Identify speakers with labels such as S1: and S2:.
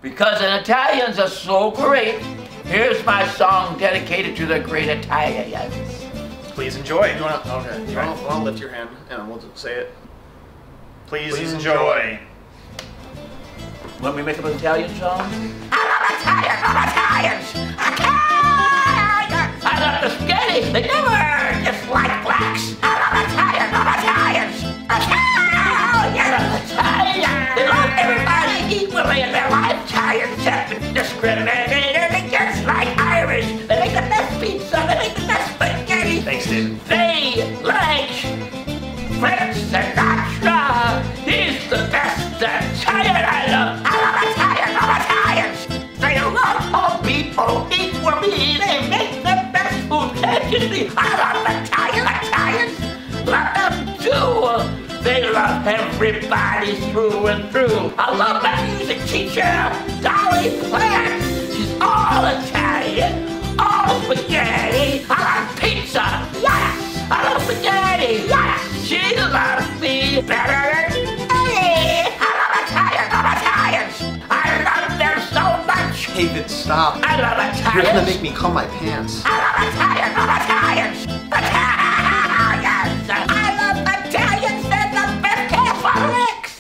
S1: Because Italians are so great, here's my song dedicated to the great Italians.
S2: Please enjoy.
S3: You wanna, okay, I'll lift your hand and we'll say it.
S2: Please enjoy.
S1: Want me to make up an Italian song?
S4: I love Italians!
S1: I love the spaghetti! They never dislike blacks!
S4: I love Italians!
S1: Italians! They love everybody equally in their life!
S4: Italians have been discriminated against like Irish. They make the best pizza, they make the best spaghetti.
S2: Thanks, David.
S1: They like Frank Sinatra! He's the best Italian I love!
S4: I love Italians!
S1: They love all people equally! They make the best food, can't you see?
S4: I love Italians!
S1: Love them too! They love everybody through and through. I love my music teacher, Dolly Plant. She's all Italian, all spaghetti. I love pizza, yes. I love spaghetti, yes. She loves me better than any.
S4: I love Italians!
S1: I love them so much.
S3: David, stop.
S1: I love Italians.
S3: You're gonna make me call my pants.
S4: I love Italians!